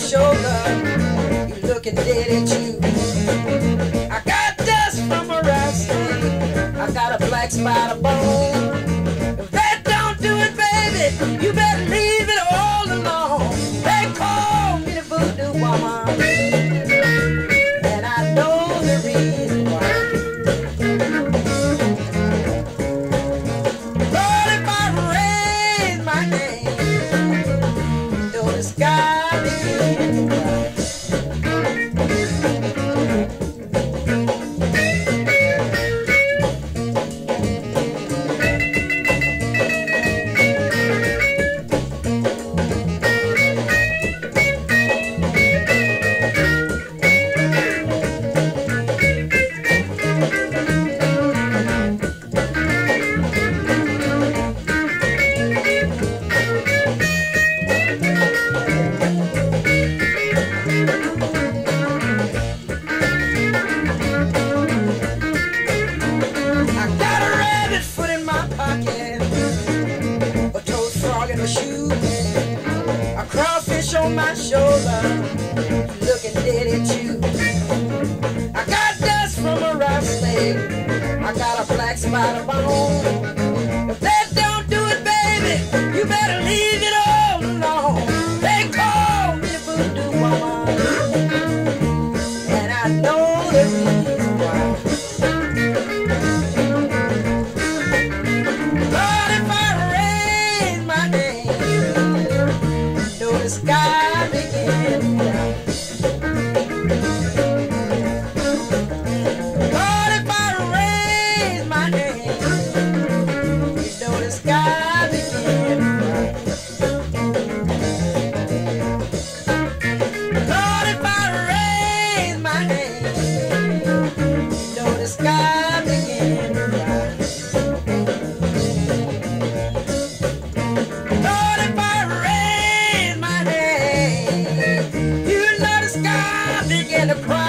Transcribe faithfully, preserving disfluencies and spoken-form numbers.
shoulder, you looking dead at you. I got dust from a rusty, I got a black spot of bone. If that don't do it, baby, you better leave it all alone. They call me the voodoo woman, and I know the reason why. Lord, if I raise my hand, though the sky begins to cry. On my shoulder, looking dead at you. I got dust from a rusty, I got a black spot of bone. If that don't do it, baby, you better leave it all alone. They call me the voodoo woman, and I know the reason why. Lord, if I raise my hand, know the sky begin to cry. Lord, if I raise my hand, you know the sky begin to cry. Lord, if I raise my hand, you know the sky begin to cry. Lord, if I raise my hand, you know the sky begin to cry.